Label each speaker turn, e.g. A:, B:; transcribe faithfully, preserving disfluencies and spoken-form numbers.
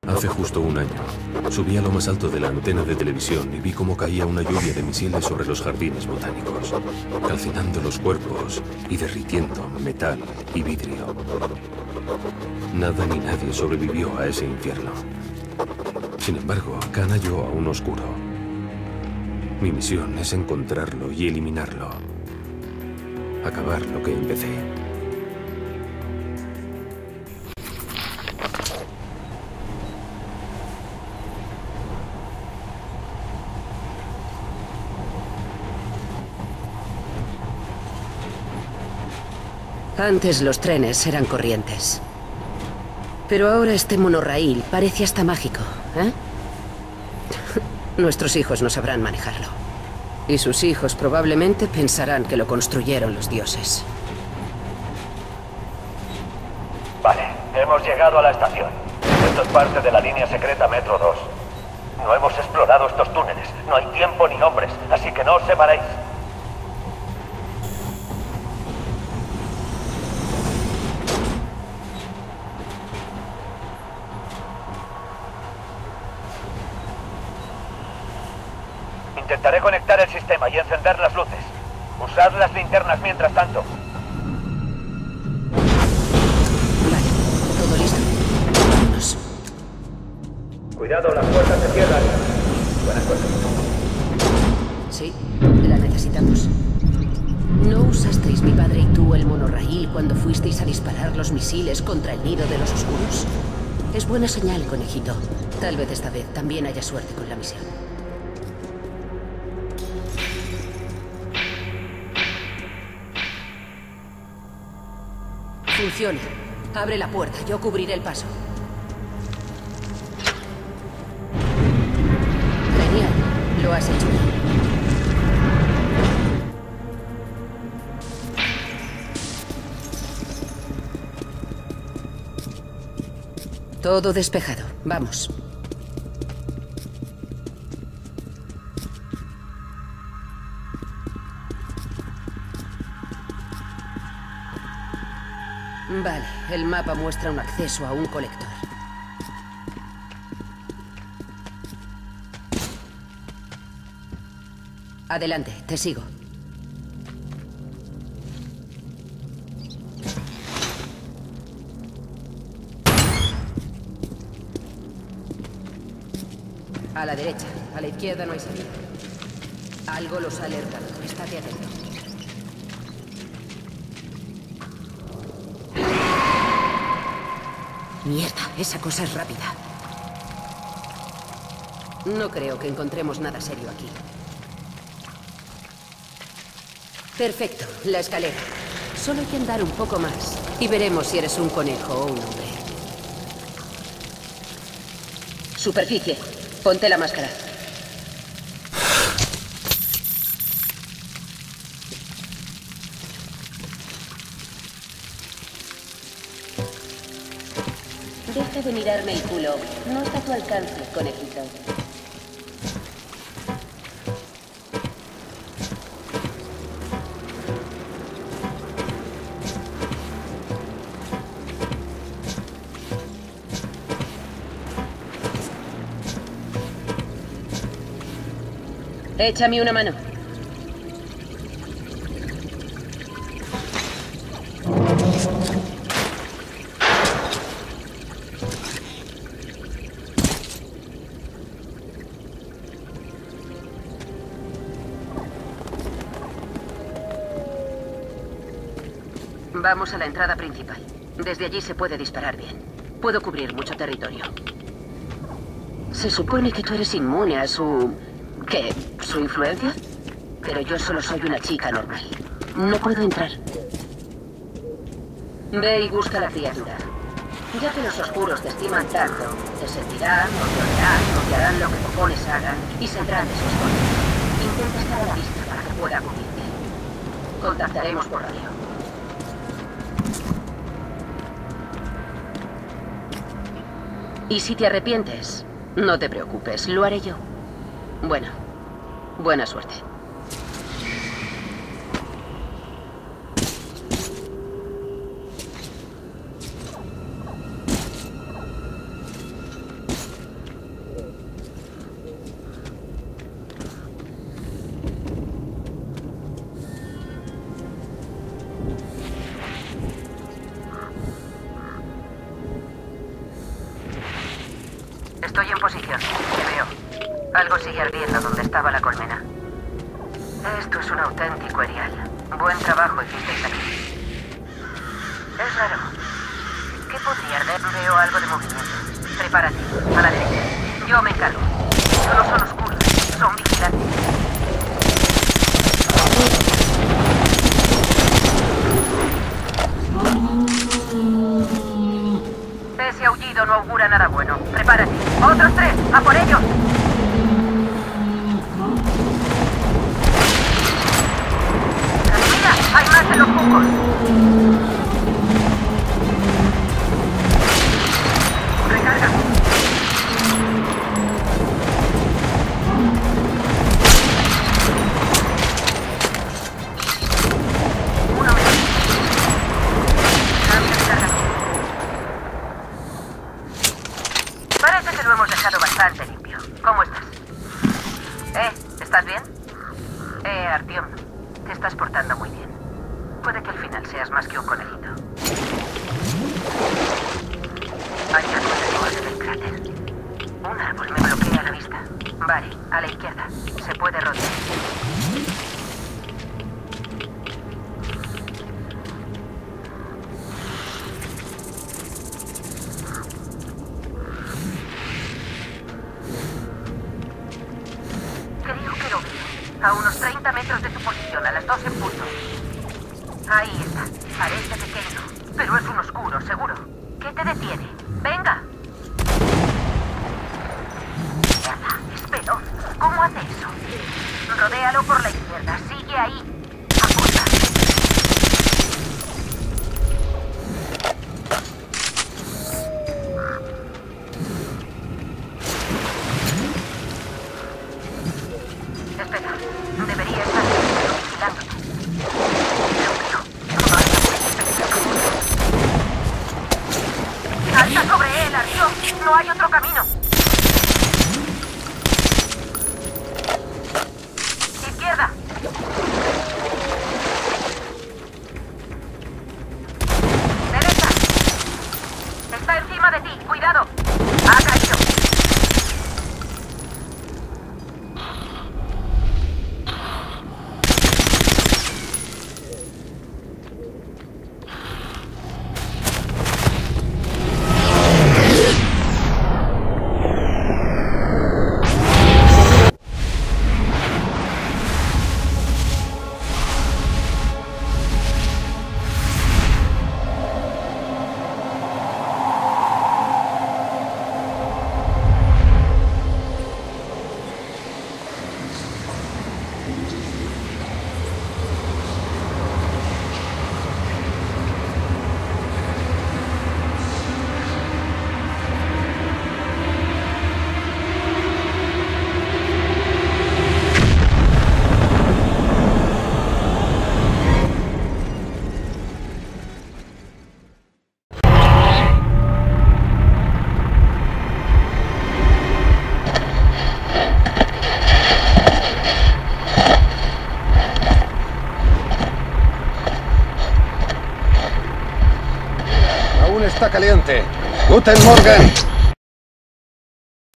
A: Hace justo un año, subí a lo más alto de la antena de televisión y vi cómo caía una lluvia de misiles sobre los jardines botánicos, calcinando los cuerpos y derritiendo metal y vidrio. Nada ni nadie sobrevivió a ese infierno. Sin embargo, Khan halló a un oscuro. Mi misión es encontrarlo y eliminarlo. Acabar lo que empecé.
B: Antes los trenes eran corrientes. Pero ahora este monorraíl parece hasta mágico, ¿eh? Nuestros hijos no sabrán manejarlo. Y sus hijos probablemente pensarán que lo construyeron los dioses.
C: Vale, hemos llegado a la estación. Esto es parte de la línea secreta Metro dos. No hemos explorado estos túneles, no hay tiempo ni hombres, así que no os separéis. Intentaré conectar el sistema y encender las luces. Usad las linternas mientras tanto.
B: Vale, todo listo. Vámonos.
C: Cuidado, las puertas se cierran. Buena suerte.
B: Sí, la necesitamos. ¿No usasteis mi padre y tú el monorraíl cuando fuisteis a disparar los misiles contra el nido de los oscuros? Es buena señal, conejito. Tal vez esta vez también haya suerte con la misión. Funciona. Abre la puerta, yo cubriré el paso. Genial, lo has hecho. Todo despejado, vamos. Vale, el mapa muestra un acceso a un colector. Adelante, te sigo. A la derecha, a la izquierda no hay salida. Algo los ha alertado, estate atento. Mierda, esa cosa es rápida. No creo que encontremos nada serio aquí. Perfecto, la escalera. Solo hay que andar un poco más y veremos si eres un conejo o un hombre. Superficie, ponte la máscara. Deja de mirarme el culo. No está a tu alcance, conejito. Échame una mano. Vamos a la entrada principal. Desde allí se puede disparar bien. Puedo cubrir mucho territorio. Se supone que tú eres inmune a su... ¿qué? ¿Su influencia? Pero yo solo soy una chica normal. No puedo entrar. Ve y busca a la criatura. Ya que los oscuros te estiman tanto, te sentirán, o te oirán, o te harán lo que cojones hagan, y saldrán de su escondite. Intenta estar a la vista para que pueda cubrirte. Contactaremos por radio. Y si te arrepientes, no te preocupes, lo haré yo. Bueno, buena suerte. Estoy en posición. Te veo. Algo sigue ardiendo donde estaba la colmena. Esto es un auténtico erial. Buen trabajo hicisteis aquí. Es raro. ¿Qué podría arder? Veo algo de movimiento. Prepárate. A la derecha. Yo me encargo. No son oscuros. Son vigilantes. Ese aullido no augura nada bueno. Prepárate. ¡Otros tres! ¡A por ellos! ¡Mira! ¡Hay más en los juncos! ¡Recarga! Uno menos. Cambio de carga. Parece que lo hemos dejado bastante limpio. ¿Cómo estás? ¿Eh? ¿Estás bien? Eh, Artyom, te estás portando muy bien. Puede que al final seas más que un conejito. Hay algo en la base del cráter. Un árbol me bloquea la vista. Vale, a la izquierda. Se puede rodear. A unos treinta metros de tu posición, a las dos en punto. Ahí está. Parece pequeño, pero es un oscuro, seguro. ¿Qué te detiene? ¡Venga! Mierda, es veloz. ¿Cómo hace eso? Rodéalo por la izquierda. Sigue ahí. Apunta. Espera, debería estar vigilándote. Lo creo. No hay ¡salta sobre él, Artyom! ¡No hay otro camino! ¡Izquierda! ¡Derecha! Está encima de ti, cuidado. Ha caído.
D: Está caliente. Guten Morgen.